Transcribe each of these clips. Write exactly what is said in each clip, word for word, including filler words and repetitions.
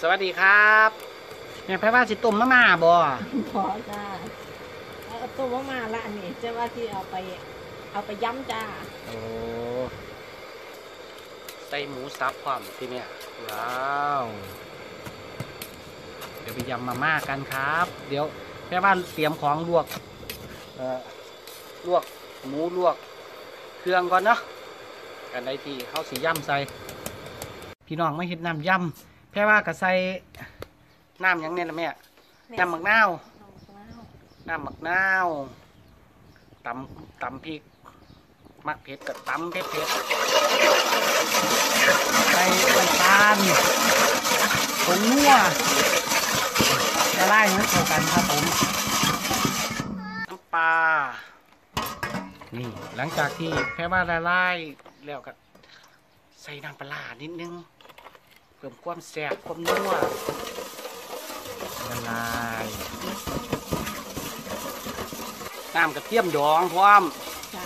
สวัสดีครับแม่แพรว่าสิต้มมะม่าบ่พอจ้าเอาต้มมะม่าละอันนี้จะว่าที่เอาไปเอาไปย้ำจ้าโอ้ใส่หมูสับพร้อมที่เนี่ยว้าวเดี๋ยวไปยำมาม่ากันครับเดี๋ยวแพรว่าเตรียมของลวกเอ่อลวกหมูลวกเครื่องก่อนเนาะกันได้ที่เขาสีย่ำใส่พี่น้องไม่เห็นน้ำย่ำแพรว่าก็ใส่น้ำยังเนี่ยนะแม่น้ำหมักนาวน้ำหมักนาวตำตำพริกมักเผ็ดกับตำเผ็ดเผ็ดใส่น้ำตาลผงนัวละลายให้เข้ากันครับผมน้ำปลานี่หลังจากที่แค่ว่าละลายแล้วก็ใส่น้ำปลานิดนึงเพิ่มความแซ่บความนัวละลายน้ำกระเทียมดองพร้อม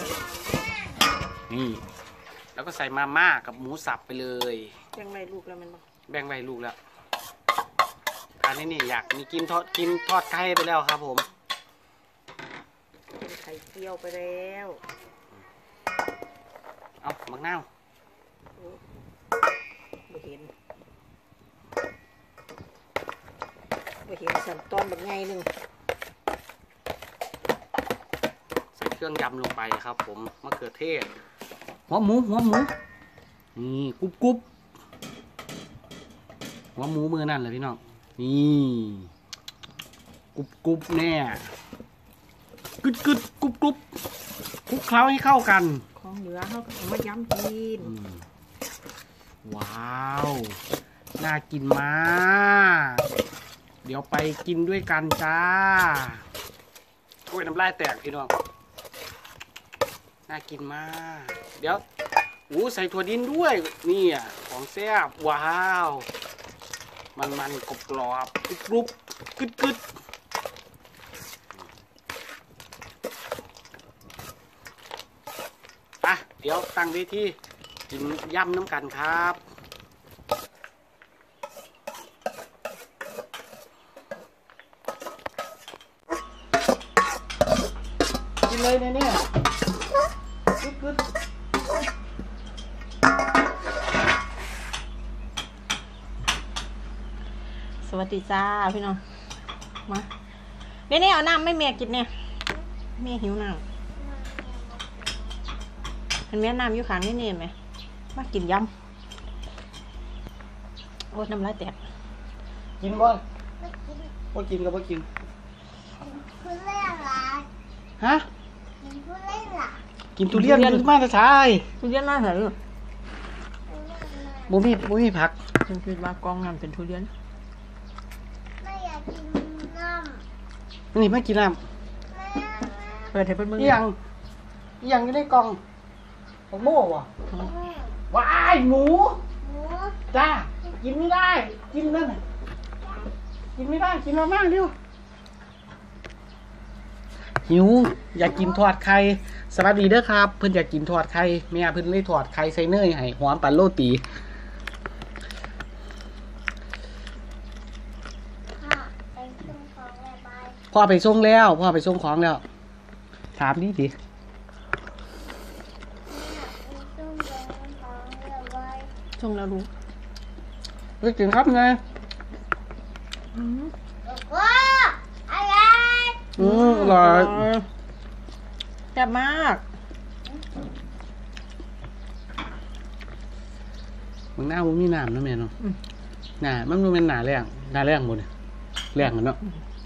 นี่แล้วก็ใส่มาม่ากับหมูสับไปเลยแบ่งไว้ลูกแล้วมันบอกแบ่งไว้ลูกแล้วอันนี้นี่อยากมีกินทอดกินทอดไข่ไปแล้วครับผมไข่เจียวไปแล้วเอามะนาวไม่เห็นไม่เห็นสั่นตอนแบบไงหนึ่งใส่เครื่องยำลงไปครับผมมะเขือเทศหัวหมูหัวหมูนี่กรุบกรุบหัวหมูมือนั่นเลยพี่น้องนี่กรุบกรุบแน่กึดกึดกรุบกรุบคลุกเคล้าให้เข้ากันของเหลือเขาเอามาย้ำกินว้าวน่ากินมากเดี๋ยวไปกินด้วยกันจ้าโอ้ยน้ำลายแตกพี่น้องน่ากินมากเดี๋ยวอู้ใส่ถั่วดินด้วยนี่อ่ะของแซ่บว้าวมันมันกรอบกรอบกรุบกรุบกึดกึดอ่ะเดี๋ยวตั้งเวทีกินย่ำน้ำกันครับกินเลยเนี่ยเนี่ยกึดสวัสดีจ้าพี่น้องมาเนี่ยเนี่ยเอาน้ำไม่เมียกินเนี่ยเมียหิวน้ำเห็นไหมน้ำอยู่ข้างนี่เนี่ยไหมมากินยำโอ้ยน้ำลายแตกกินบ่บ่กินกับบ่กินทุเรียนหรอฮะกินทุเรียนหรอกินทุเรียนมาแต่ชายทุเรียนมาเหรอบ่มีบ่มีผักฉันคิดว่ากองน้ำเป็นทุเรียนไม่อยากกินน้ำนี่ไม่กินน้ำเปิดให้เพิ่นมึงยังยังอยู่ในกล่องของโม่ว่ะว้ายหมูจ้ากินไม่ได้กินนั่นกินไม่ได้กินมามากเร็วหิวอยากกินทอดไข่สวัสดีเด้อครับเพิ่นอยากกินทอดไข่แม่เพิ่นเลยทอดไข่ใส่เนยให้หอมปั่นโรตีพ่อไปส่งแล้วพ่อไปส่งของแล้วถามดิดิส่งแล้วรู้ไปกินครับไงว้าอะไรอืมอร่อยแซ่บมากมึงหน้ามึงมีน้ำนะแม่เนาะหน้ามันมันเป็นหน้าแรงหน้าแรงหมดเลยแรงกันเนาะ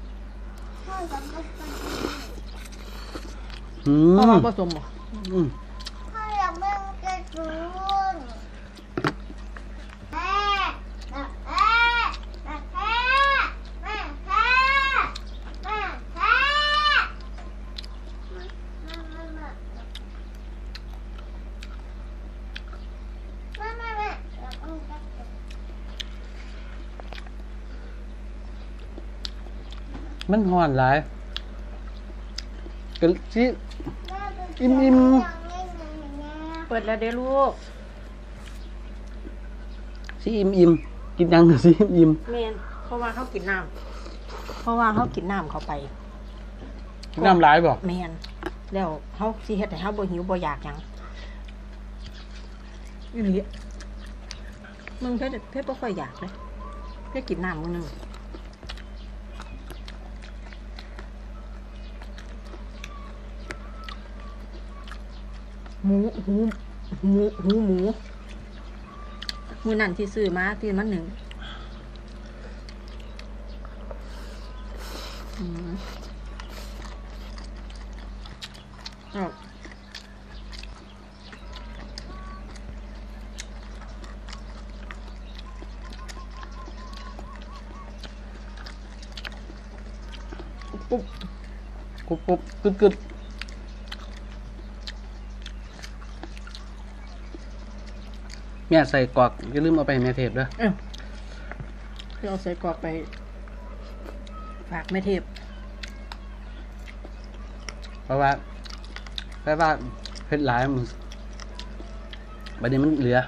อืมพ่อผสมบ่อืมพ่ออยากมึงจะจูนแม่แม่แม่แม่แม่แม่แม่แม่แม่มันห่อนหลายกันที่อิ่มอิ่มเปิดแล้วเด้อลูกที่อิ่มอิ่มกินยังสิยิ้มแมนเพราะว่าเขากินน้ำเพราะว่าเขากินน้ำเข้าไปน้ำร้ายบ่แมนแล้วเขาสิเฮ็ดให้เขาบ่หิวบ่อยากหยังอีหลีมึงเพชรเพชรบ่ค่อยอยากเลยเพชรกินน้ำมึงนึงหมูหูหมูหูหมูมือนั่นที่ซื้อมาที่มันหนึ่งอืมอ้าวปุ๊บกุบกุบกึดกึดแม่ใส่กรอกอย่าลืมเอาไปให้แม่เทพเด้อเออเราใส่กรอกไปฝากแม่เทพเพราะว่าเพราะว่าเพชรหลายมันบัดนี้มันเหลือ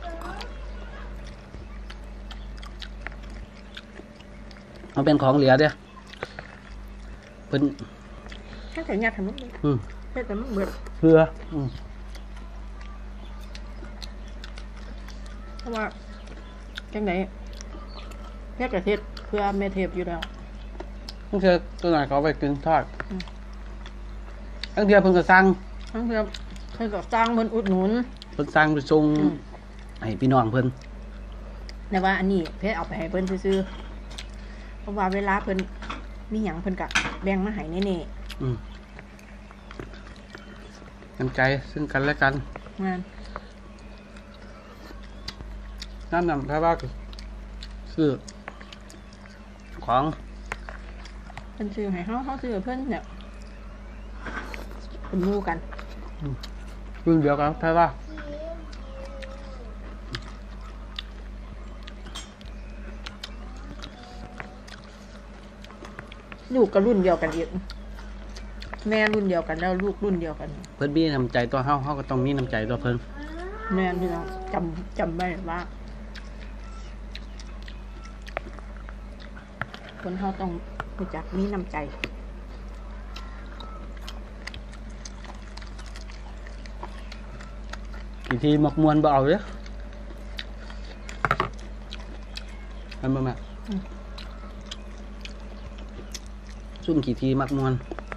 มันเป็นของเหลือเด้อเพิ่นแค่แต่งานทำมันเลยอืมแค่แต่มันเบิดเพื่ออืมเพราะว่าจังไหนแค่กระเทศเพื่อแม่เทพอยู่แล้วต้องเชื่อตัวไหนเขาเอาไปกินทอดอืมทั้งเดียวเพิ่นก็สั่งทั้งเพื่อเพื่อก็สร้างเพิ่นอุดหนุนเพิ่นสั่งไปส่งอืมให้พี่น้องเพิ่นแต่ว่าอันนี้เพชรเอาไปให้เพิ่นซื้อๆเพราะว่าเวลาเพิ่นมีหยังเพิ่นก็แบ่งมาให้แน่อืมน้ำใจซึ่งกันและกันๆงานน้ำนำพระว่าคือของเพิ่นซื้อให้เฮาเฮาซื้อให้เพิ่นเนี่ยเป็นหมู่กันรุ่นเดียวกันพระว่าลูกก็รุ่นเดียวกันอีกแม่รุ่นเดียวกันแล้วลูกรุ่นเดียวกันเพิ่นมีน้ำใจตัวเฮาเฮาก็ต้องมีน้ำใจตัวเพิ่นแม่พี่น้องจำจำไว้ว่าคนเขาต้องรู้จักมีน้ำใจกี่ทีมักมวนบ่เอาเด้ออันบ่แม่ซุ่มกี่ทีมักมวน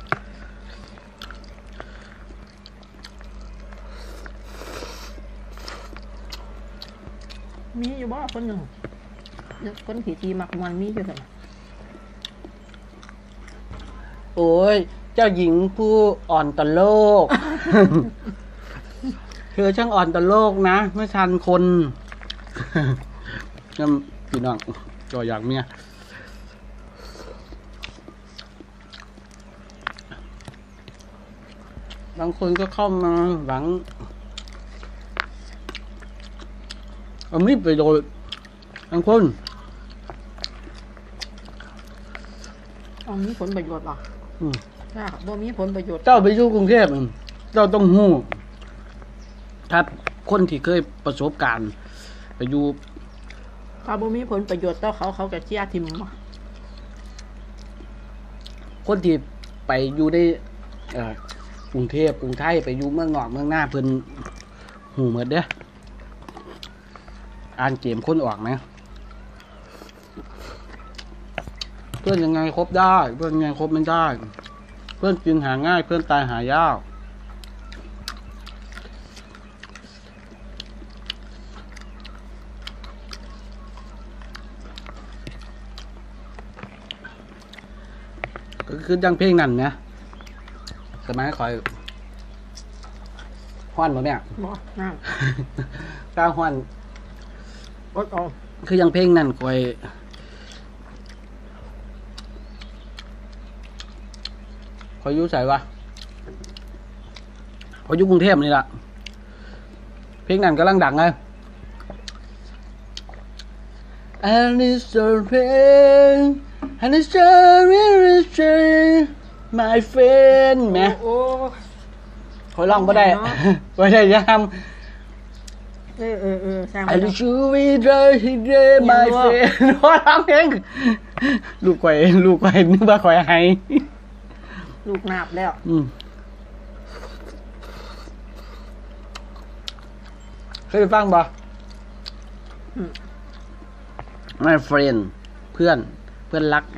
มีอยู่บ่คนหนึ่งคนผีตีมักมันมีอยู่กันโอ้ยเจ้าหญิงผู้อ่อนต่อโลก เธอช่างอ่อนต่อโลกนะไม่ทันคน น้ำพี่น้องก็อยากเมียบางคนก็เข้ามาหวังเอามีดไปโดยบางคนอ๋อมีผลประโยชน์หรออืมถ้าบ่มีผลประโยชน์เจ้าไปอยู่กรุงเทพอืมเจ้าต้องหู้ครับคนที่เคยประสบการณ์ไปอยู่ถ้าบ่มีผลประโยชน์ต่อเขาเขาจะเชี่ยทิมบ่คนที่ไปอยู่ในเอ่อกรุงเทพกรุงไทยไปอยู่เมืองนอกเมืองหน้าเพิ่นหูหมดเด้ออ่านเกมคนออกไหมเพื่อนยังไงครบได้ เพื่อนยังไงครบไม่ได้ เพื่อนกินหาง่าย เพื่อนตายหายากก็คือยังเพลงนั่นนะสมัยคอยฮ้อนบ่เนี่ยบ่น้ก้าวฮ้อนำอดเอาคือยังเพลงนั่นคอยคอยอยู่ใส่วะคอยอยู่กรุงเทพนี่ล่ะเพลงนั่นกำลังดังไง And it's a pain and it's a really shame my friend แหมโอ้คอยร้องบ่ได้ บ่ได้ยามเออเออเออสร้าง I wish you will die my friend ว่าทำเองลูกไข่ลูกไข่นึกว่าไข่ไฮลูกนาบแล้วอืมเคยฟังบ่อืม My friend เพื่อนเพื่อนรัก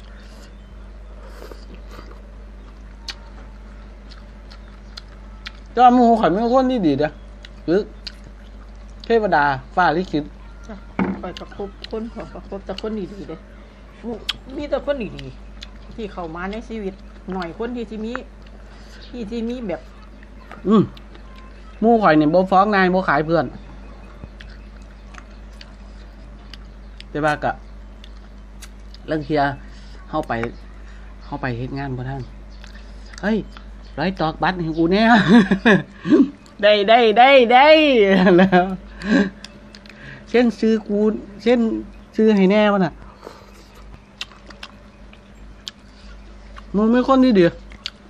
เจ้ามูข่อยเป็นคนที่ดีเด้อหรือเทวดาฟ้าลิขิตคอยประคบคนขอประคบแต่คนดีๆเลยมีแต่คนดีๆที่เข้ามาในชีวิตหน่อยคนที่ที่มีที่ที่มีแบบอืมหมู่ข่อยเนี่ยบ่ฟ้องนายบ่ขายเพื่อนแต่ว่ากะเรื่องเทียเข้าไปเข้าไปเฮ็ดงานบ่ท่านเฮ้ยร้อยตอกบัตรให้กูเนี่ย ได้ได้ได้ได้แล้วเส้นซื้อกูเส้นซื้อให้แน่วะน่ะมึงไม่คนที่เดียว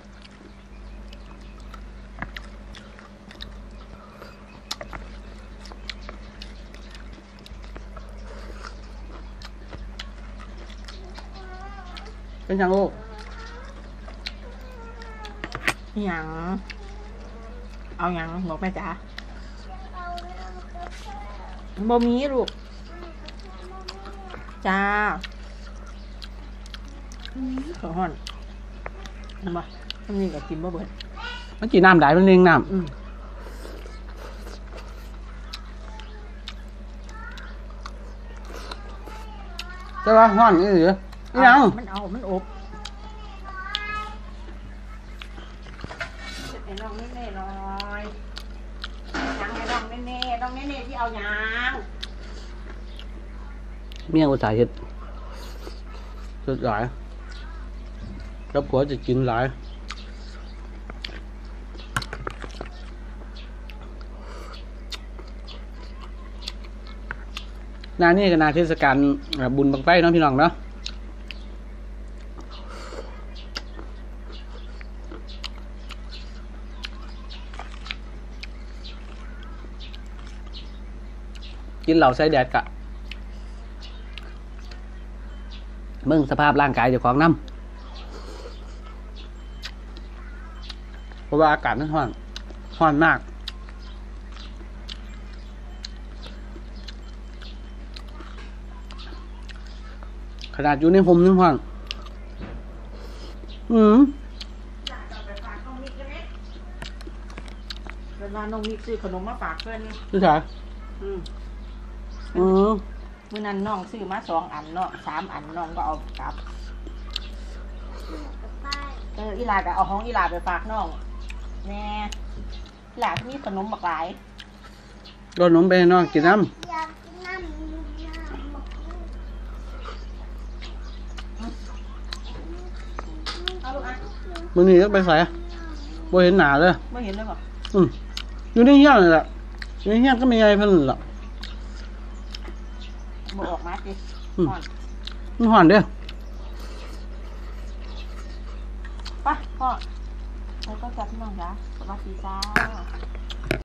เป็นยังลูกหยังเอาหยังบอกแม่จ๋าบ่มีลูกจ้าขอห่อนมาทำนี่กับกินบ่เบิดมันกี่น้ำได้มันเลี้ยงน้อืมำแต่ว่าห้อนนี่หรือยังมันเอามันอบไอ้น้องเน่ๆหน่อยยังไอ้น้องเน่ๆน้องเน่ๆที่เอาหยังเมี่ยงอุตสาหเฮ็ดสุดหลายแล้วผัวจะกินหลายนานี่ก็นาเทศกาลบุญบังไฟเนาะพี่น้องเนาะกินเหล่าใส่แดดกะเบิ่งสภาพร่างกายเจ้าของน้ำเพราะว่าอากาศมันร้อนร้อนมากขนาดอยู่ในห่มยังร้อนอืมเวลาน้องมิกซื้อขนมมาฝากเพื่อนนี่พี่ชายอืมอืมมื้อนั้นน้องซื้อมาสองอันเนาะสามอันน้องก็เอากลับเอออีหลาก็เอาของอีหลาไปฝากน้องแน่อีหลาที่มีขนมบักหลายโดนนมไปให้น้องกินน้อยากกินน้ำน้ำบอกเอาลูกอ่ะำมื้อนี้ก็ไปใส่บ่เห็นหนาเลยไม่เห็นเลยบ่อืมอยู่ในเฮี้ยนเลยแหละอยู่ในเฮี้ยนก็มีไงเพิ่นล่ะบ่ออกมาสิอืมก่อนมันร้อนเด้อไปพ่อแล้วก็จับพี่น้องจ้าสวัสดีจ้า